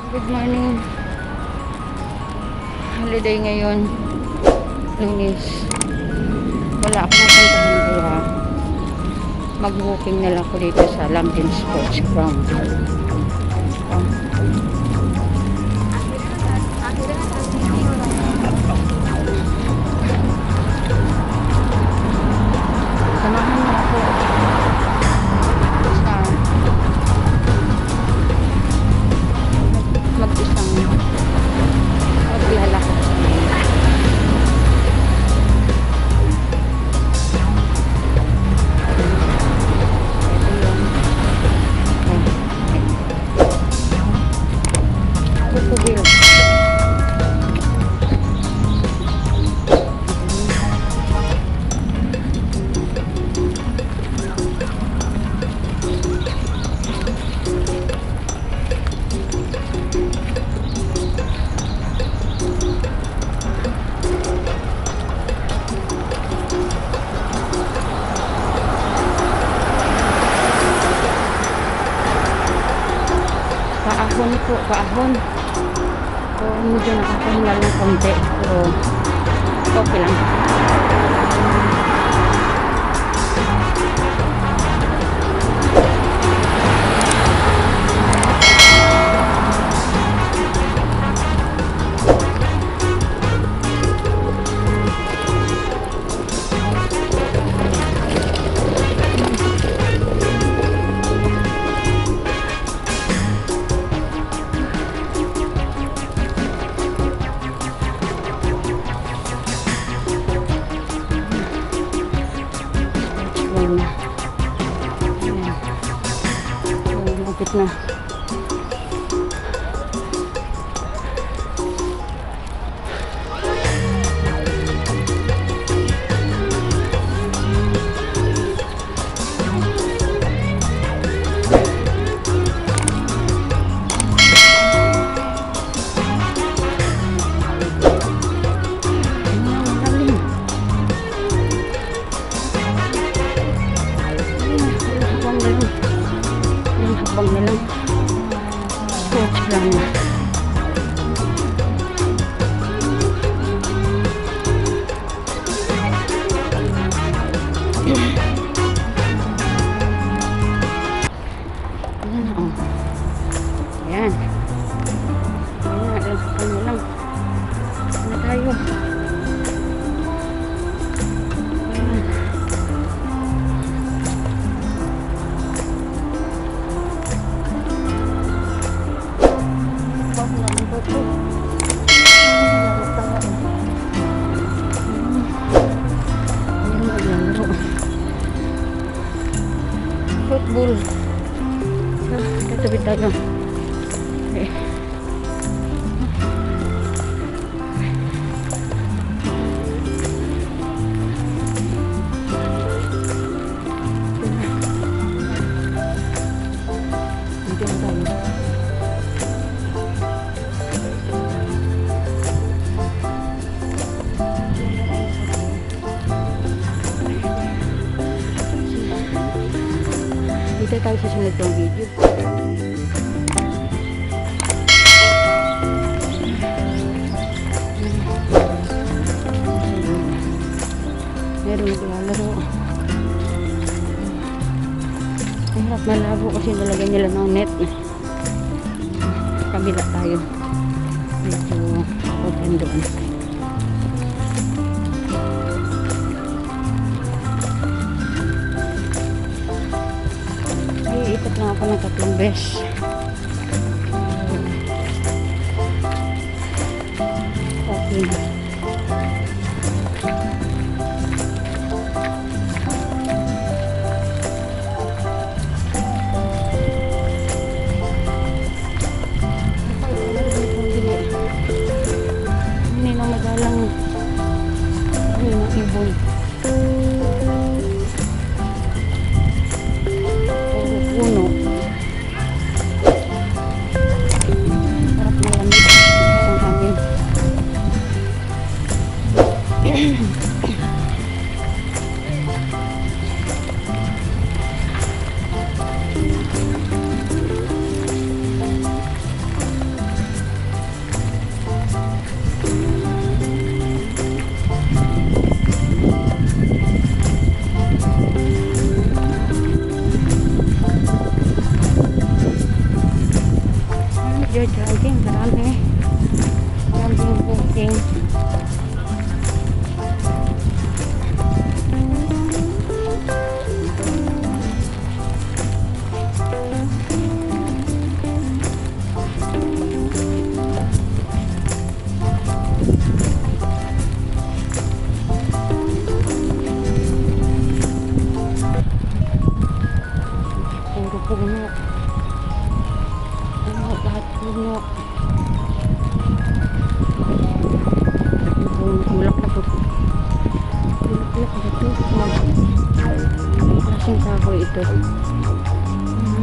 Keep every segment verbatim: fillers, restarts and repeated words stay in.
Good morning. Holiday ngayon. Lunes. Wala akong napuntahan kaya mag-walking na lang ko dito sa Lambton Sports Ground. Um, Samahan niyo ako sa mag-isang maglalakad sa mga. Paahon po, paahon. So, medyo nakakahingal ng konti. Pero, okay lang. Lapit na. Habang na lang sports lang na. Ayan na, oh. Ayan. Ayan na, habang na lang. Ano tayo? Football. So, tatawid tayo. Okay. Dito na tayo. Dito tayo sa sunod ng video. Meron naglalaro. Ang hirap malabo kasi nalagyan nila ng net. Kabila tayo. Medyo open doon. Ikot lang ako ng tatlong beses. Okay na. Hindi na madalang hindi na ibon. Puno. Sarap malamig. Isang hangin. nagja-jogging. Marami. Jogging, walking. Puro puno. Puno, lahat puno. Bulaklak ito. Bulaklak ito. Klaseng kahoy ito. Hmm.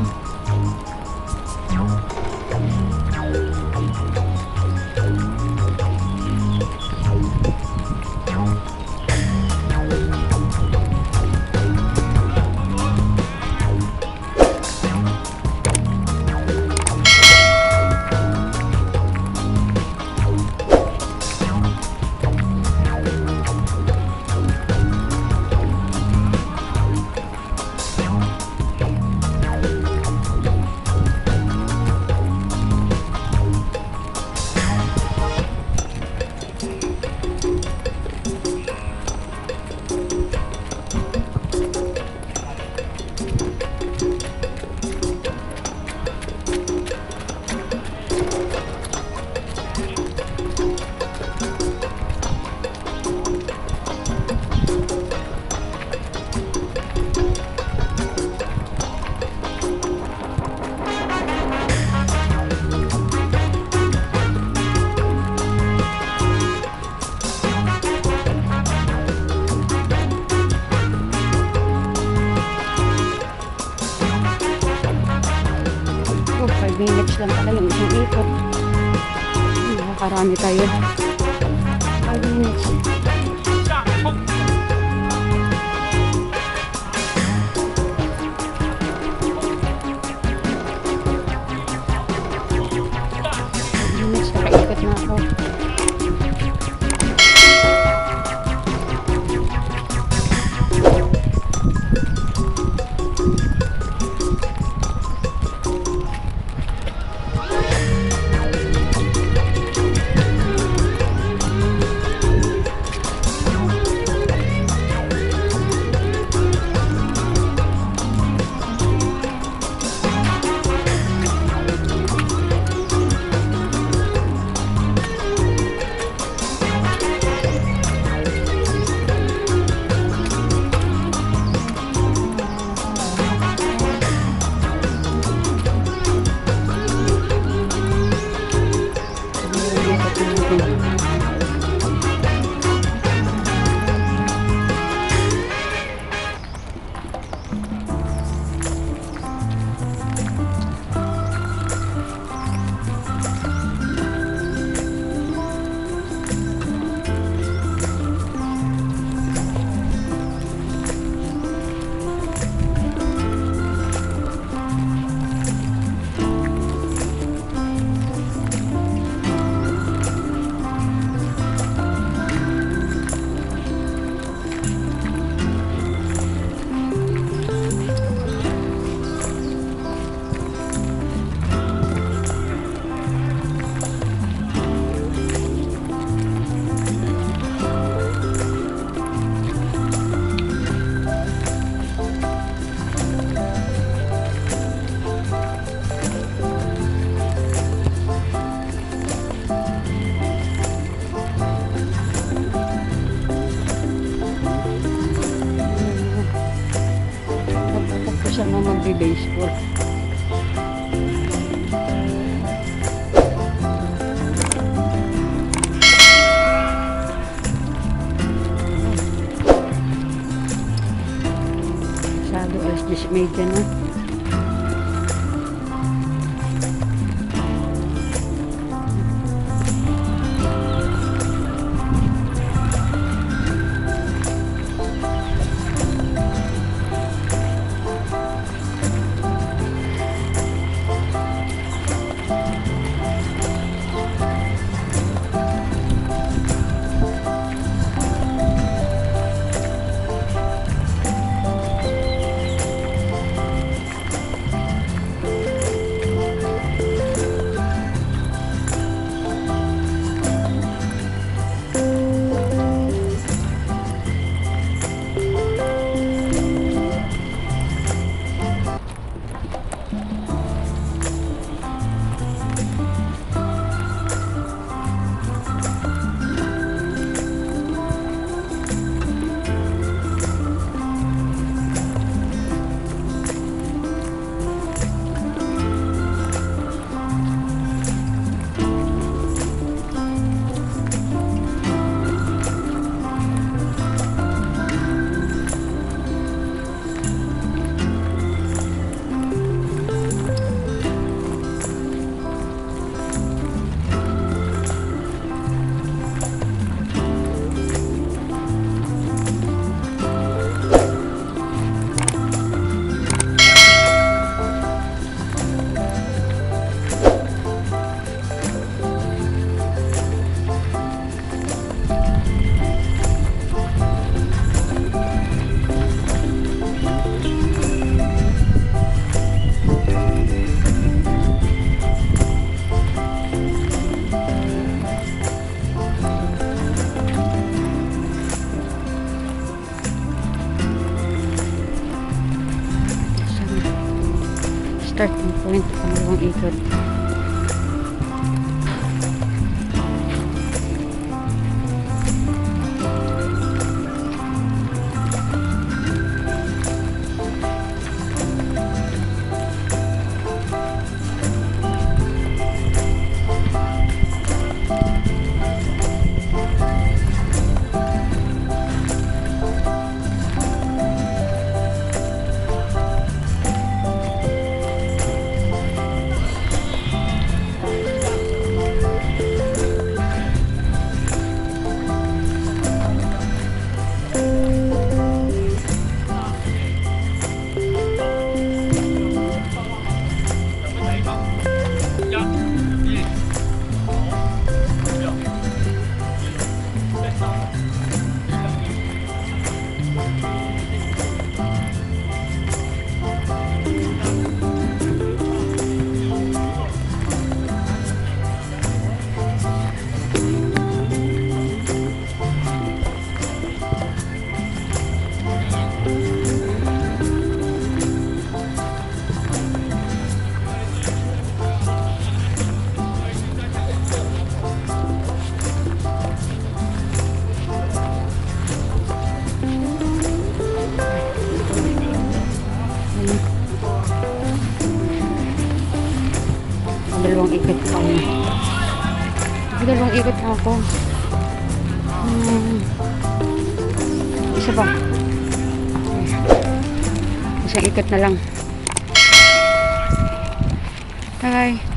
five minutes lang pala yung isang ikot. Nakakarami tayo. five minutes. five minutes, nakaikot na ako. Siya na magbe-baseball. Masyado alas diyes media na. starting point. Pangalawang ikot. Dalawang ikot pa yun. Dalawang ikot na ako. Hmm. Isa ba? Isang ikot na lang. Bye.